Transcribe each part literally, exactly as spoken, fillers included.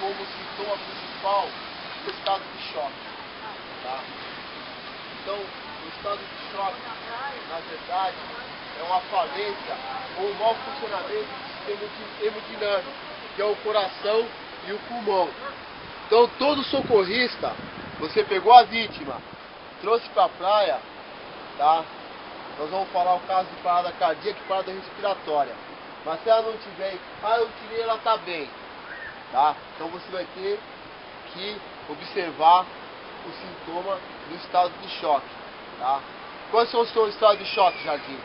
como sintoma principal do estado de choque. Tá? Então, o estado de choque, na verdade, é uma falência ou um mau funcionamento do sistema hemodinâmico, que é o coração e o pulmão. Então, todo socorrista, você pegou a vítima, trouxe para a praia, tá? Nós vamos falar o caso de parada cardíaca e parada respiratória. Mas se ela não tiver, ah, eu tirei, ela está bem, tá? Então você vai ter que observar o sintoma do estado de choque, tá? Quais são os seus estados de choque, Jardim?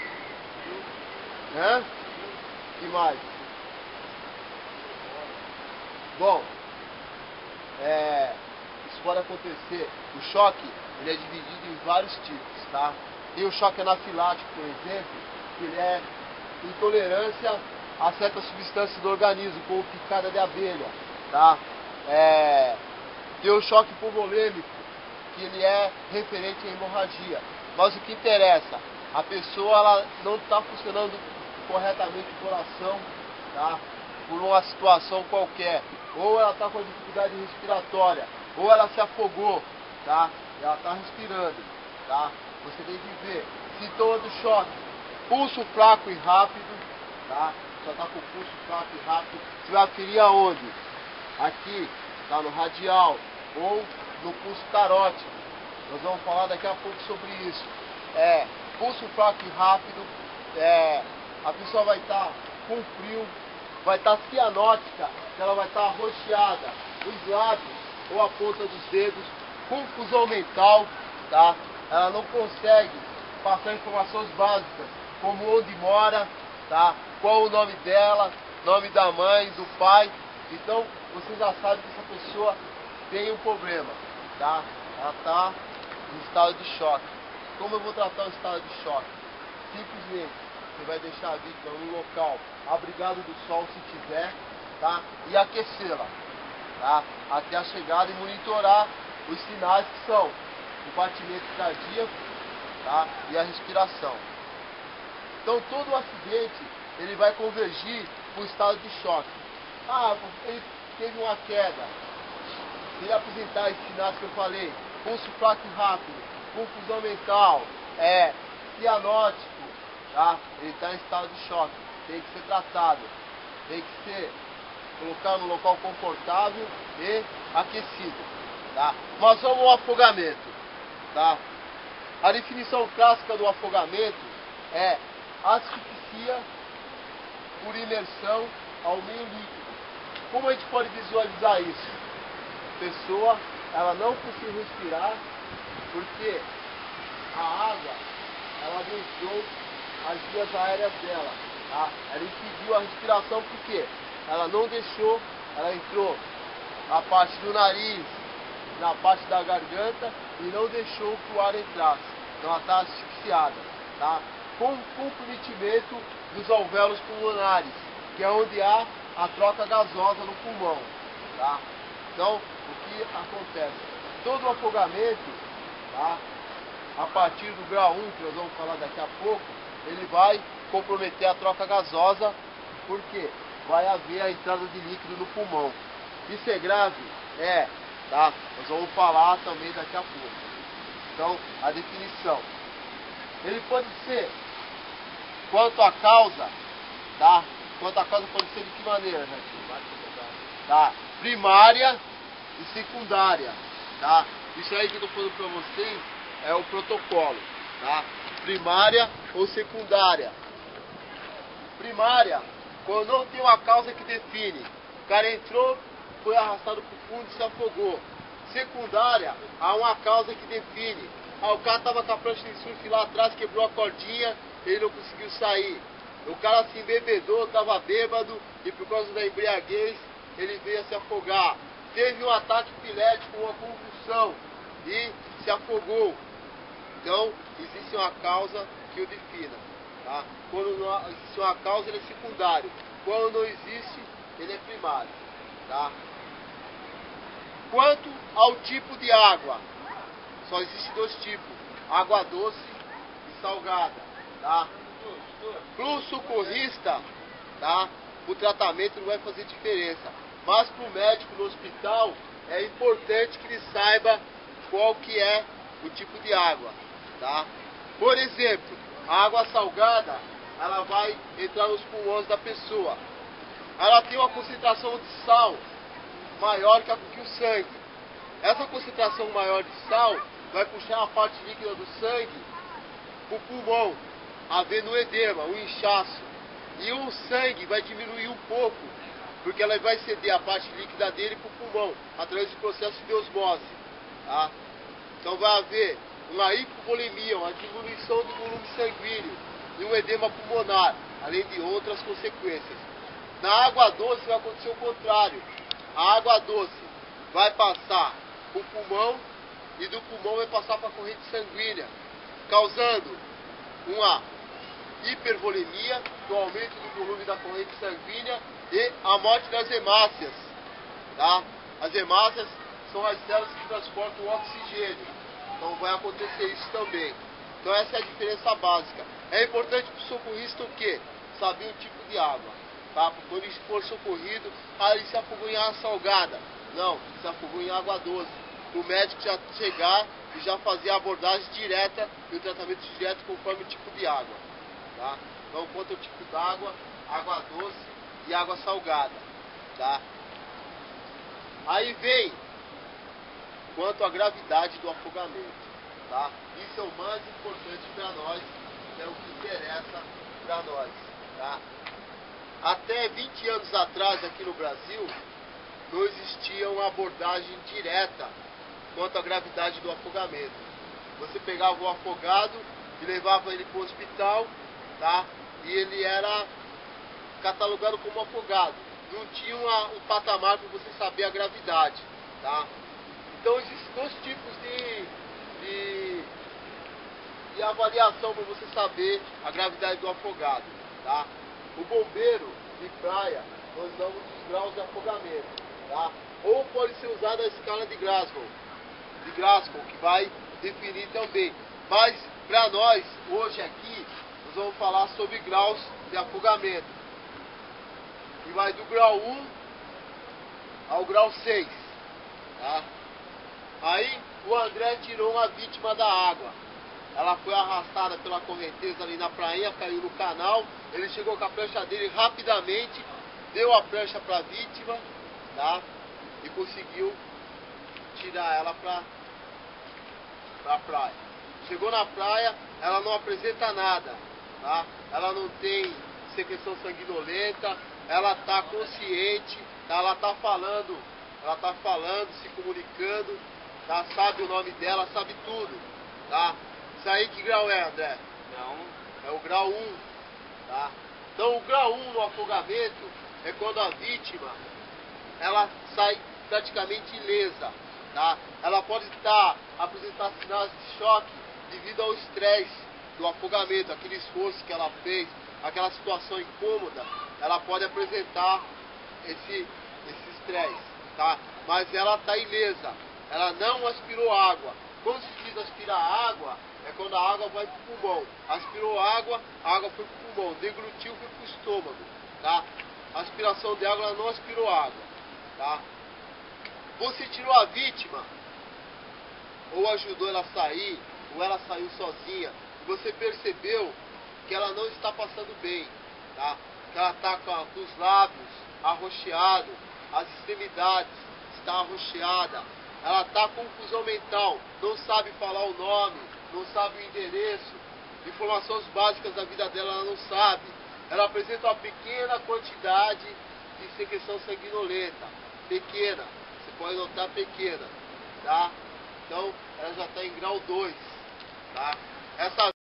Hã? Que mais? Bom, é, isso pode acontecer. O choque, ele é dividido em vários tipos, tá? Tem o choque anafilático, por exemplo, que ele é intolerância a certas substâncias do organismo, como picada de abelha, tá? É, tem o choque hipovolêmico, que ele é referente à hemorragia. Mas o que interessa, a pessoa ela não está funcionando corretamente o coração, tá? Por uma situação qualquer, ou ela está com dificuldade respiratória, ou ela se afogou, tá? Ela está respirando, tá? Você tem que ver sintoma do choque, pulso fraco e rápido, tá? Só está com pulso fraco e rápido. Você vai aferir aonde? Aqui, tá? No radial ou no pulso carótido. Nós vamos falar daqui a pouco sobre isso. É, pulso fraco e rápido, é, a pessoa vai estar tá com frio, vai estar tá cianótica, ela vai estar tá arroxeada, os lábios ou a ponta dos dedos, confusão mental, tá? Ela não consegue passar informações básicas, como onde mora, tá? Qual o nome dela, nome da mãe, do pai. Então, você já sabe que essa pessoa tem um problema, tá? Ela está em estado de choque. Como eu vou tratar o estado de choque? Simplesmente, você vai deixar a vítima num local abrigado do sol, se tiver, tá? E aquecê-la, tá? Até a chegada e monitorar os sinais que são o batimento cardíaco, tá? E a respiração. Então, todo o acidente, ele vai convergir para o estado de choque. Ah, ele teve uma queda. Se ele apresentar esses sinais que eu falei, pulso fraco e rápido, confusão mental, é, cianótico, tá? Ele está em estado de choque, tem que ser tratado, tem que ser colocado no local confortável e aquecido, tá? Mas vamos ao afogamento, tá? A definição clássica do afogamento é asfixia por imersão ao meio líquido. Como a gente pode visualizar isso? A pessoa, ela não consegue respirar porque a água, ela deixou as vias aéreas dela, tá? Ela impediu a respiração porque ela não deixou, ela entrou na parte do nariz, na parte da garganta e não deixou que o ar entrasse. Então ela está asfixiada, tá? Com comprometimento dos alvéolos pulmonares, que é onde há a troca gasosa no pulmão, tá? Então, o que acontece? Todo o afogamento, tá? A partir do grau um, que nós vamos falar daqui a pouco, ele vai comprometer a troca gasosa, porque vai haver a entrada de líquido no pulmão. Isso é grave? É, tá? Nós vamos falar também daqui a pouco. Então, a definição. Ele pode ser, quanto à causa, tá? Quanto à causa pode ser de que maneira, né? Tá? Primária e secundária, tá? Isso aí que eu tô falando para vocês é o protocolo, tá? Primária ou secundária. Primária, quando não tem uma causa que define. O cara entrou, foi arrastado para o fundo e se afogou. Secundária, há uma causa que define. Ah, o cara estava com a prancha de surf lá atrás, quebrou a cordinha, ele não conseguiu sair. O cara se embebedou, estava bêbado e por causa da embriaguez ele veio a se afogar. Teve um ataque epilético, uma convulsão e se afogou. Então, existe uma causa que o defina. Tá? Quando não existe uma causa, ele é secundário. Quando não existe, ele é primário. Tá? Quanto ao tipo de água, só existe dois tipos: água doce e salgada. Tá? Para o socorrista, tá? O tratamento não vai fazer diferença. Mas para o médico no hospital é importante que ele saiba qual que é o tipo de água, tá? Por exemplo, a água salgada, ela vai entrar nos pulmões da pessoa. Ela tem uma concentração de sal maior que, a, que o sangue. Essa concentração maior de sal vai puxar a parte líquida do sangue para o pulmão, havendo um edema, um inchaço. E o sangue vai diminuir um pouco, porque ela vai ceder a parte líquida dele para o pulmão, através do processo de osmose. Tá? Então vai haver uma hipovolemia, uma diminuição do volume sanguíneo e um edema pulmonar, além de outras consequências. Na água doce vai acontecer o contrário. A água doce vai passar para o pulmão e do pulmão vai passar para a corrente sanguínea, causando uma hipervolemia, o aumento do volume da corrente sanguínea e a morte das hemácias. Tá? As hemácias são as células que transportam o oxigênio. Então vai acontecer isso também. Então essa é a diferença básica. É importante para o socorrista o quê? Saber o tipo de água. Tá? Porque quando ele for socorrido, ah, ele se afogou em água salgada. Não, se afogou em água doce. O médico já chegar e já fazer a abordagem direta e o tratamento direto conforme o tipo de água. Tá? Então quanto ao tipo d'água, água doce e água salgada. Tá? Aí vem quanto à gravidade do afogamento. Tá? Isso é o mais importante para nós, é o que interessa para nós. Tá? Até vinte anos atrás aqui no Brasil, não existia uma abordagem direta quanto à gravidade do afogamento. Você pegava o afogado e levava ele para o hospital, tá? E ele era catalogado como afogado. Não tinha uma, um patamar para você saber a gravidade. Tá? Então existem dois tipos de, de, de avaliação para você saber a gravidade do afogado. Tá? O bombeiro de praia, nós damos os graus de afogamento. Tá? Ou pode ser usada a escala de Glasgow, de Glasgow, que vai definir também. Mas para nós, hoje aqui, nós vamos falar sobre graus de afogamento. E vai do grau um ao grau seis. Tá? Aí o André tirou uma vítima da água. Ela foi arrastada pela correnteza ali na prainha, caiu no canal. Ele chegou com a prancha dele rapidamente, deu a prancha para a vítima, tá? E conseguiu tirar ela para a praia. Chegou na praia, ela não apresenta nada, tá? Ela não tem secreção sanguinolenta, ela está consciente, tá? Ela está falando, ela está falando, se comunicando, tá? Sabe o nome dela, sabe tudo, tá? Isso aí que grau é, André? Não. É o grau um, tá? Então o grau um no afogamento é quando a vítima ela sai praticamente ilesa, tá? Ela pode estar apresentando sinais de choque devido ao estresse do afogamento, aquele esforço que ela fez, aquela situação incômoda, ela pode apresentar esse esse estresse, tá? Mas ela está ilesa, ela não aspirou água. Quando se diz aspirar água, é quando a água vai para o pulmão. Aspirou água, a água foi para o pulmão, deglutiu, foi para o estômago, tá? A aspiração de água, ela não aspirou água, tá? Você tirou a vítima, ou ajudou ela a sair, ou ela saiu sozinha, e você percebeu que ela não está passando bem, tá? Que ela está com, com os lábios arroxeados, as extremidades está arroxeada, ela está com confusão mental, não sabe falar o nome, não sabe o endereço, informações básicas da vida dela ela não sabe. Ela apresenta uma pequena quantidade de secreção sanguinolenta, pequena, você pode notar pequena, tá? Então ela já está em grau dois, tá? Essa